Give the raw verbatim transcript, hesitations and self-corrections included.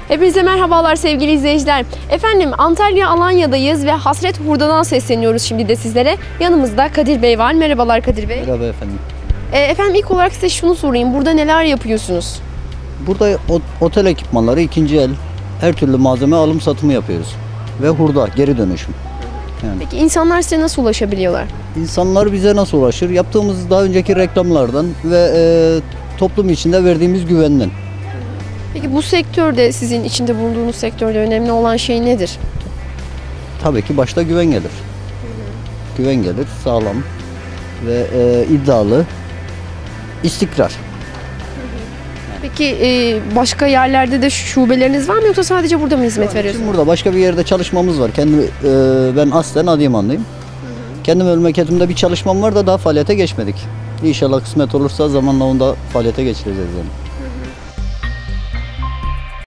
Hepinize merhabalar sevgili izleyiciler. Efendim Antalya Alanya'dayız ve Hasret Hurda'dan sesleniyoruz şimdi de sizlere. Yanımızda Kadir Bey var. Merhabalar Kadir Bey. Merhaba efendim. E, efendim ilk olarak size şunu sorayım. Burada neler yapıyorsunuz? Burada otel ekipmanları, ikinci el, her türlü malzeme alım satımı yapıyoruz. Ve hurda, geri dönüşüm. Yani. Peki insanlar size nasıl ulaşabiliyorlar? İnsanlar bize nasıl ulaşır? Yaptığımız daha önceki reklamlardan ve e, toplum içinde verdiğimiz güvenden. Peki bu sektörde, sizin içinde bulunduğunuz sektörde önemli olan şey nedir? Tabii ki başta güven gelir. Güven gelir, sağlam ve e, iddialı, istikrar. Peki e, başka yerlerde de şubeleriniz var mı yoksa sadece burada mı hizmet veriyorsunuz? Şimdi burada başka bir yerde çalışmamız var. Kendi e, ben aslen Adıyamanlıyım. Kendi memleketimde bir çalışmam var da daha faaliyete geçmedik. İnşallah kısmet olursa zamanla onu da faaliyete geçireceğiz yani.